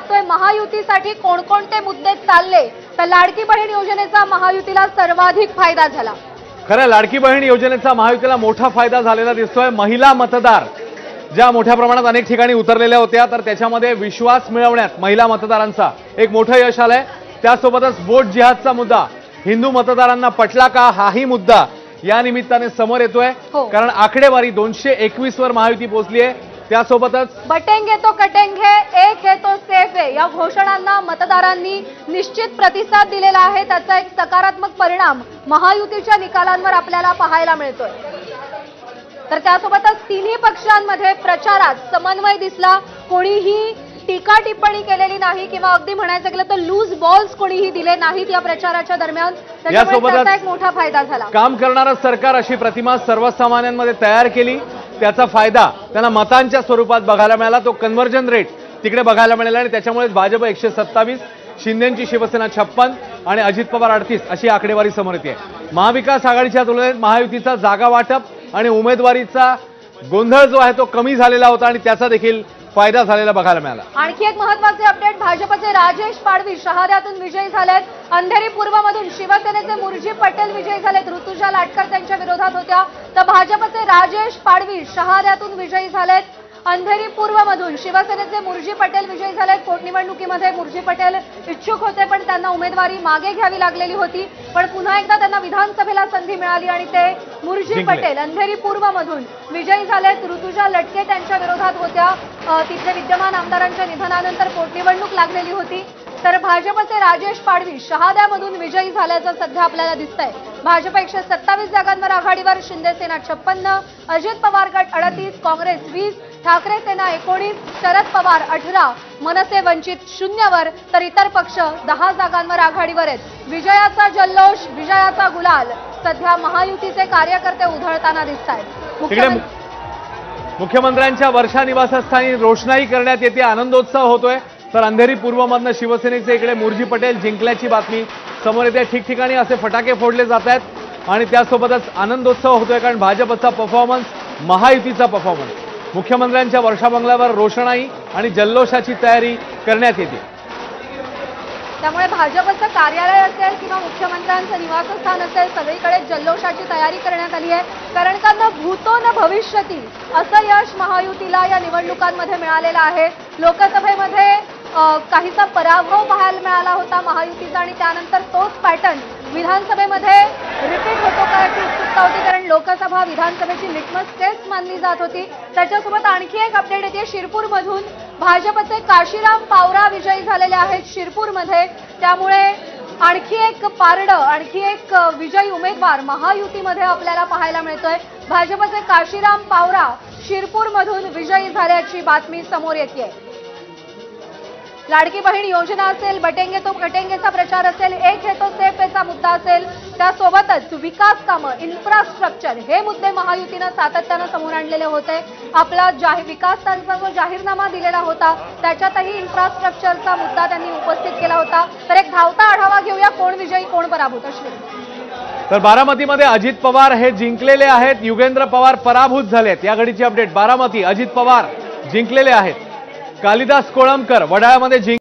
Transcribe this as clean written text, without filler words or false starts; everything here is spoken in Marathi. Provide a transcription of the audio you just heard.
बघतोय महायुतीसाठी कोणकोणते मुद्दे चालले, तर लाडकी बहीण योजनेचा महायुतीला सर्वाधिक फायदा झाला। खरं लाडकी बहीण योजनेचा महायुतीला मोठा फायदा झालेला दिसतोय। महिला मतदार ज्या मोठ्या प्रमाणात अनेक ठिकाणी उतरलेल्या होत्या, तर त्याच्यामध्ये विश्वास मिळवण्यात महिला मतदारांचा एक मोठं यश आलंय। त्यासोबतच वोट जिहादचा मुद्दा हिंदू मतदारांना पटला का, हाही मुद्दा या निमित्ताने समोर येतोय। कारण आकडेवारी 221 वर महायुती पोहोचली आहे। त्यासोबतच बटेंगे तो कटेंगे, एक है तो सेफ है या घोषणांना मतदारांनी निश्चित प्रतिसाद दिलेला आहे। त्याचा एक सकारात्मक परिणाम महायुतीच्या निकालांवर आपल्याला पाहायला मिळतोय। तर त्यासोबतच तिन्ही पक्षांमध्ये प्रचारात समन्वय दिसला। कोणीही टीका टिप्पणी केलेली नाही किंवा अगदी म्हणायचं गेलं तर लूज बॉल्स कोणीही दिले नाहीत या प्रचाराच्या दरम्यान। त्याचा एक मोठा फायदा झाला। काम करणारं सरकार अशी प्रतिमा सर्वसामान्यांमध्ये तयार केली, त्याचा फायदा त्यांना मतांच्या स्वरूपात बघायला मिळाला। तो कन्व्हर्जन रेट तिकडे बघायला मिळाला आणि त्याच्यामुळे भाजप 127, शिंदेची शिवसेना 56 आणि अजित पवार 38 अशी आकडेवारी समोर येते। महाविकास आघाडीच्या तुलनेत महायुतीचा जागा वाटप आणि उमेदवारीचा गोंधळ जो आहे तो कमी झालेला होता आणि त्याचा देखील फायदा झालेला बघायला मिळाला। आणखी एक महत्त्वाचे अपडेट, भाजपचे राजेश पाडवी शहाद्यातून विजयी झालेत। अंधेरी पूर्वमधून शिवसेनेचे मुरजी पटेल विजयी झालेत। ऋतुजा लाटकर त्यांच्या विरोधात होत्या, तर भाजपचे राजेश पाडवी शहाद्यातून विजयी झालेत। अंधेरी पूर्वमधून शिवसेनेचे मुरजी पटेल विजयी झालेत। पोटनिवडणुकीमध्ये मुरजी पटेल इच्छुक होते, पण त्यांना उमेदवारी मागे घ्यावी लागलेली होती, पण पुन्हा एकदा त्यांना विधानसभेला संधी मिळाली आणि ते मुरजी पटेल अंधेरी पूर्वमधून विजयी झालेत। ऋतुजा लटके त्यांच्या विरोधात होत्या। तिथे विद्यमान आमदारांच्या निधनानंतर पोटनिवडणूक लागलेली होती, तर भाजपचे राजेश पाडवी शहाद्यामधून विजयी झाल्याचं सध्या आपल्याला दिसतंय। भाजप 127 जागांवर आघाडीवर, शिंदे सेना 56, अजित पवार गट 38, काँग्रेस 20, ठाकरे सेना 19, शरद पवार 18, मनसे वंचित 0 वर, तर इतर पक्ष 10 जागांवर आघाडीवर आहेत। विजयाचा जल्लोष, विजयाचा गुलाल सध्या महायुतीचे कार्यकर्ते उधळताना दिसतायत। मुख्यमंत्र्यांच्या वर्षा निवासस्थानी रोषणाई करण्यात येते, आनंदोत्सव होतोय। तर अंधेरी पूर्वमधनं शिवसेनेचे इकडे मुरजी पटेल जिंकल्याची बातमी समोर येते। ठिकठिकाणी असे फटाके फोडले जात आहेत आणि त्यासोबतच आनंदोत्सव होतोय, कारण भाजपचा परफॉर्मन्स, महायुतीचा परफॉर्मन्स, मुख्यमंत्र्यांच्या वर्षा बंगल्यावर रोषणाई आणि जल्लोषाची तयारी करण्यात येते। त्यामुळे भाजपचं कार्यालय असेल किंवा मुख्यमंत्र्यांचं निवासस्थान असेल, सगळीकडे जल्लोषाची तयारी करण्यात आली आहे। कारण का न भूतो न भविष्यती असं यश महायुतीला या निवडणुकांमध्ये मिळालेलं आहे। लोकसभेमध्ये काहीसा पराभव पाहायला मिळाला होता महायुतीचा आणि त्यानंतर तोच पॅटर्न विधानसभेमध्ये रिपीट होतो का याची उत्सुकता होती, कारण लोकसभा विधानसभेची लिटमस टेस्ट मानली जात होती। त्याच्यासोबत आणखी एक अपडेट येते, शिरपूरमधून भाजपचे काशीराम पावरा विजयी झालेले आहेत शिरपूरमध्ये। त्यामुळे आणखी एक पारडं, आणखी एक विजयी उमेदवार महायुतीमध्ये आपल्याला पाहायला मिळतोय। भाजपचे काशीराम पावरा शिरपूरमधून विजयी झाल्याची बातमी समोर येते। लाडकी बहीण योजना असेल, बटेंगे तो कटेंगेचा प्रचार असेल, एक है तो सेफ हैचा मुद्दा असेल, त्यासोबतच विकास कामं, इन्फ्रास्ट्रक्चर हे मुद्दे महायुतीनं सातत्यानं समोर आणलेले होते। आपला विकासाचा जो जाहीरनामा दिलेला होता त्याच्यातही इन्फ्रास्ट्रक्चरचा मुद्दा त्यांनी उपस्थित केला होता। तर एक धावता आढावा घेऊया, कोण विजयी कोण पराभूत अश्विनी। तर बारामतीमध्ये अजित पवार हे जिंकलेले आहेत, युगेंद्र पवार पराभूत झालेत। या घडीची अपडेट, बारामती अजित पवार जिंकलेले आहेत। कालिदास कोळंबकर वडाळ्यामध्ये